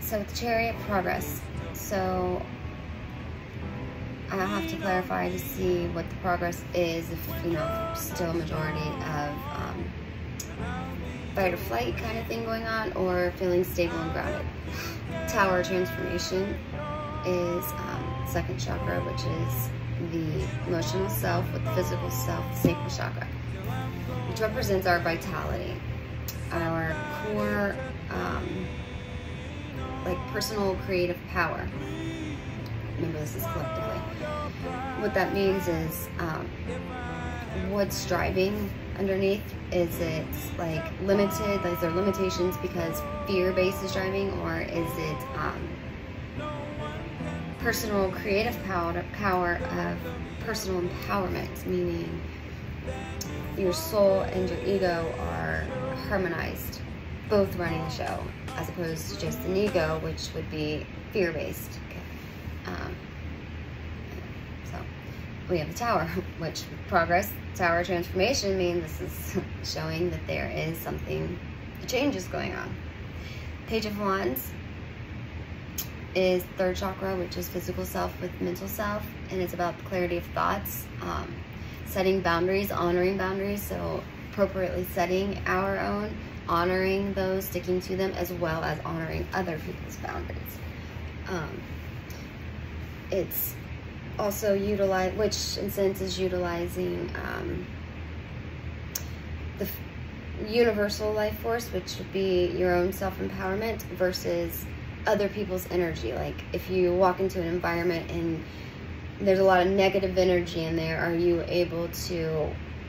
So the chariot progress. So I have to clarify to see what the progress is, if, you know, still a majority of fight or flight kind of thing going on, or feeling stable and grounded. Tower transformation is second chakra, which is the emotional self with the physical self, the sacral chakra, which represents our vitality, our core, like personal creative power. Remember, this is collectively. What that means is, what's driving underneath? Is it like limited? Is there limitations because fear-based is driving, or is it personal creative power of personal empowerment, meaning your soul and your ego are harmonized, both running the show, as opposed to just an ego, which would be fear-based. So we have the tower, which progress, tower transformation means this is showing that there is something, a change is going on. Page of Wands is third chakra, which is physical self with mental self, and it's about the clarity of thoughts, setting boundaries, honoring boundaries, so appropriately setting our own, honoring those, sticking to them, as well as honoring other people's boundaries. It's also which in sense is utilizing the universal life force, which would be your own self-empowerment versus other people's energy. Like if you walk into an environment and there's a lot of negative energy in there, are you able to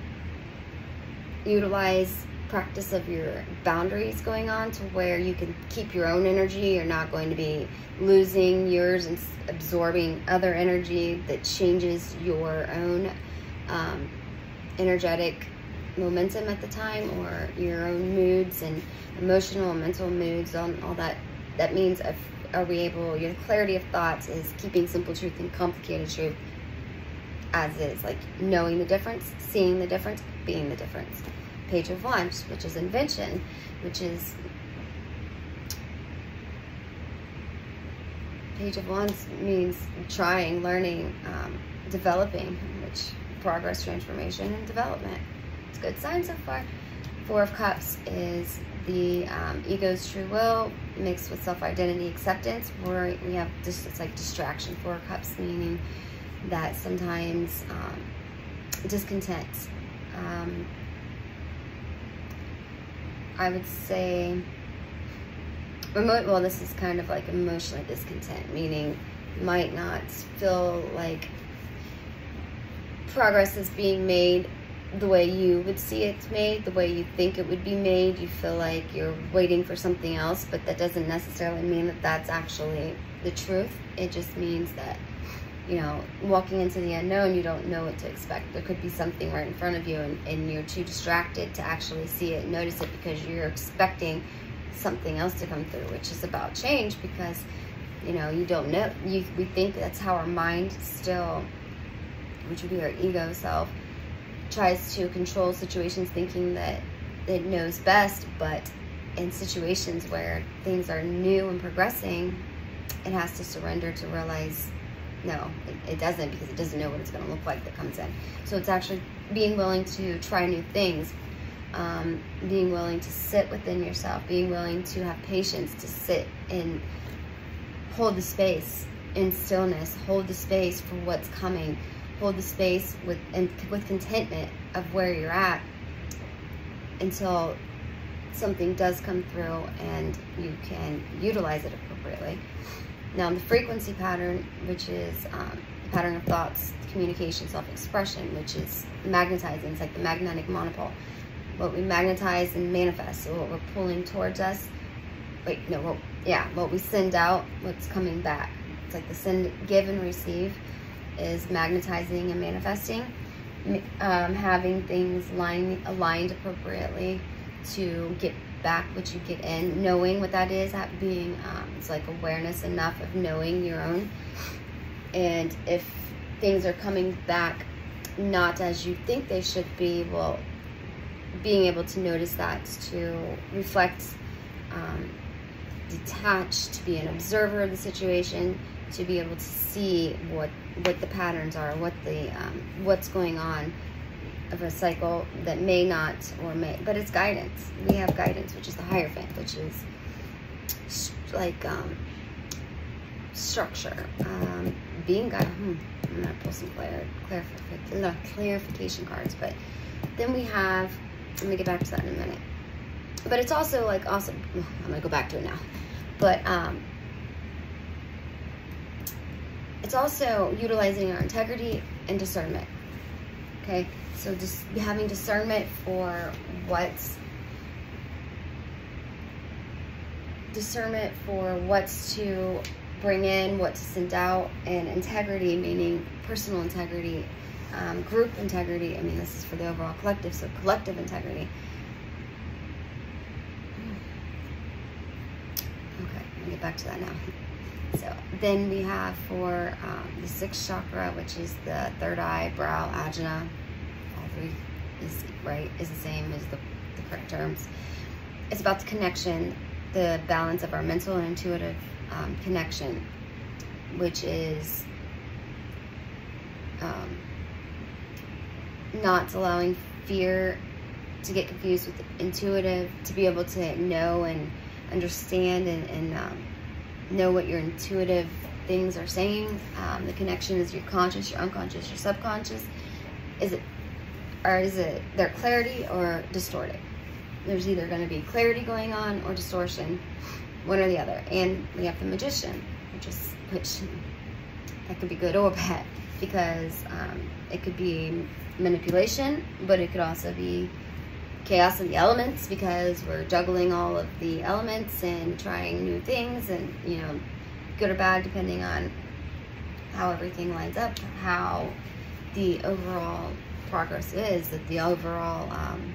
utilize practice of your boundaries going on to where you can keep your own energy? You're not going to be losing yours and absorbing other energy that changes your own energetic momentum at the time, or your own moods and emotional and mental moods, on all that. That means, are we able, your clarity of thoughts is keeping simple truth and complicated truth as is, like knowing the difference, seeing the difference, being the difference. Page of Wands, which is invention, which is, Page of Wands means trying, learning, developing, which progress, transformation, and development. It's a good sign so far. Four of Cups is the ego's true will mixed with self-identity acceptance, where we have just, it's like distraction. Four of Cups meaning that sometimes discontent. I would say, well, this is kind of like emotionally discontent, meaning might not feel like progress is being made the way you would see it made, the way you think it would be made. You feel like you're waiting for something else, but that doesn't necessarily mean that that's actually the truth. It just means that, you know, walking into the unknown, you don't know what to expect. There could be something right in front of you, and you're too distracted to actually see it and notice it, because you're expecting something else to come through, which is about change, because, you know, you don't know. We think that's how our mind still, which would be our ego self, tries to control situations, thinking that it knows best. But in situations where things are new and progressing, it has to surrender to realize, no, it doesn't, because it doesn't know what it's going to look like that comes in. So it's actually being willing to try new things, being willing to sit within yourself, being willing to have patience, to sit and hold the space in stillness, hold the space for what's coming, hold the space with contentment of where you're at, until something does come through and you can utilize it appropriately. Now, the frequency pattern, which is the pattern of thoughts, communication, self-expression, which is magnetizing. It's like the magnetic monopole. What we magnetize and manifest, so what we're pulling towards us, what we send out, what's coming back. It's like the send, give, and receive is magnetizing and manifesting. Having things aligned appropriately to get back what you get in, knowing what that is, being it's like awareness enough of knowing your own. And if things are coming back not as you think they should be, well, being able to notice that, to reflect detach, to be an observer of the situation, to be able to see what the patterns are, what's going on of a cycle that may not or may, but it's guidance. We have guidance, which is the Hierophant, which is like structure, being guided. I'm gonna pull some clarification cards, but then we have, I'm gonna get back to that in a minute. But it's also like awesome. I'm gonna go back to it now. But it's also utilizing our integrity and discernment. Okay, so just having discernment for what's to bring in, what to send out, and integrity, meaning personal integrity, group integrity. I mean, this is for the overall collective, so collective integrity. Okay, I'm gonna get back to that now. So then we have for the 6th chakra, which is the third eye, brow, ajna. All three is the same as the correct terms. It's about the connection, the balance of our mental and intuitive connection, which is not allowing fear to get confused with intuitive, to be able to know and understand and know what your intuitive things are saying. The connection is your conscious, your unconscious, your subconscious. Is it their clarity or distorted? There's either going to be clarity going on or distortion, one or the other. And we have the Magician, which that could be good or bad, because it could be manipulation, but it could also be chaos of the elements, because we're juggling all of the elements and trying new things, and you know, good or bad depending on how everything lines up, how the overall progress is, that the overall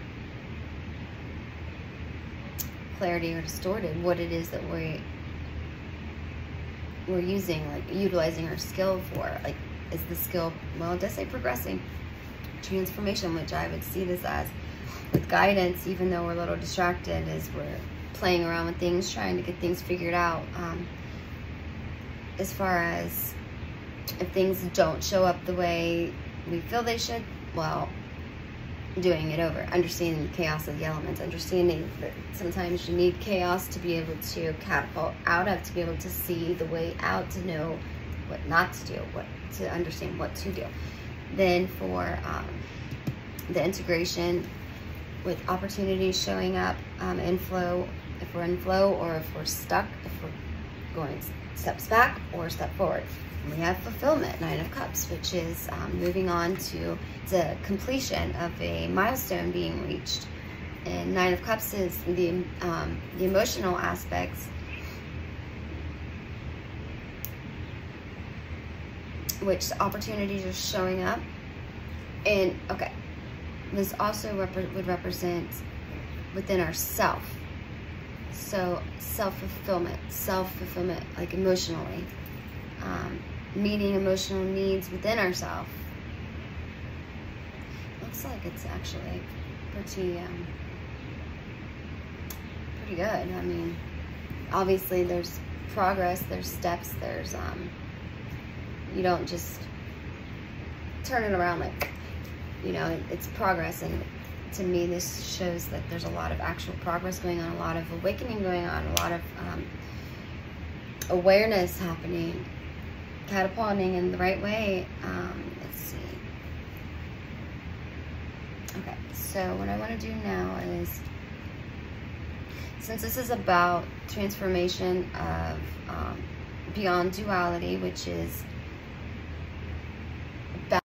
clarity or distorted, what it is that we're using, like utilizing our skill for. Like, is the skill, well, it does say progressing, transformation, which I would see this as with guidance, even though we're a little distracted as we're playing around with things, trying to get things figured out. As far as if things don't show up the way we feel they should, well, doing it over, understanding the chaos of the elements, understanding that sometimes you need chaos to be able to catapult out of, to be able to see the way out, to know what not to do, to understand what to do. Then for the integration, with opportunities showing up, inflow, if we're in flow, or if we're stuck, if we're going steps back or step forward. And we have fulfillment, 9 of Cups, which is moving on to the completion of a milestone being reached. And 9 of Cups is the emotional aspects, which opportunities are showing up. And okay, this also would represent within ourself. So self-fulfillment, like emotionally, meeting emotional needs within ourselves. Looks like it's actually pretty good. I mean, obviously there's progress, there's steps, there's you don't just turn it around like, you know, it's progress. And to me, this shows that there's a lot of actual progress going on, a lot of awakening going on, a lot of awareness happening, catapulting in the right way. Let's see. Okay, so what I want to do now is, since this is about transformation of beyond duality, which is